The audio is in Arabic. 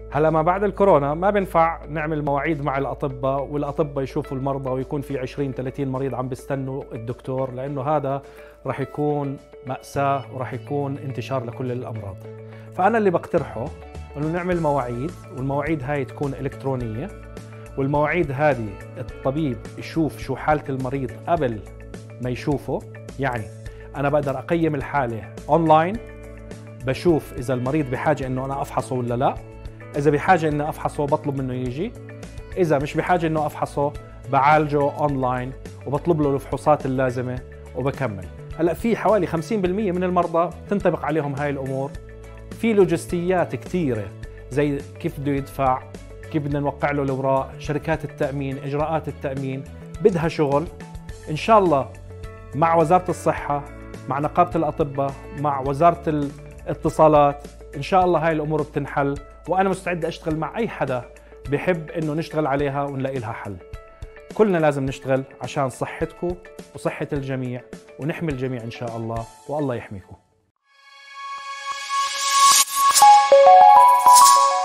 هلا ما بعد الكورونا ما بينفع نعمل مواعيد مع الأطباء والأطباء يشوفوا المرضى ويكون في 20-30 مريض عم بيستنوا الدكتور، لأنه هذا راح يكون مأساة وراح يكون انتشار لكل الأمراض. فأنا اللي بقترحه إنه نعمل مواعيد، والمواعيد هاي تكون إلكترونية، والمواعيد هذه الطبيب يشوف شو حالة المريض قبل ما يشوفه. يعني أنا بقدر أقيم الحالة أونلاين، بشوف إذا المريض بحاجة إنه أنا أفحصه ولا لا. إذا بحاجة إني أفحصه بطلب منه يجي، إذا مش بحاجة إنه أفحصه بعالجه أونلاين وبطلب له الفحوصات اللازمة وبكمل. هلأ في حوالي 50% من المرضى تنطبق عليهم هاي الأمور. في لوجستيات كثيرة زي كيف بده يدفع، كيف بدنا نوقع له الأوراق، شركات التأمين، إجراءات التأمين، بدها شغل. إن شاء الله مع وزارة الصحة، مع نقابة الأطباء، مع وزارة الاتصالات، إن شاء الله هاي الأمور بتنحل، وأنا مستعد أشتغل مع أي حدا بحب إنه نشتغل عليها ونلاقي لها حل. كلنا لازم نشتغل عشان صحتكم وصحة الجميع، ونحمي الجميع إن شاء الله، والله يحميكم.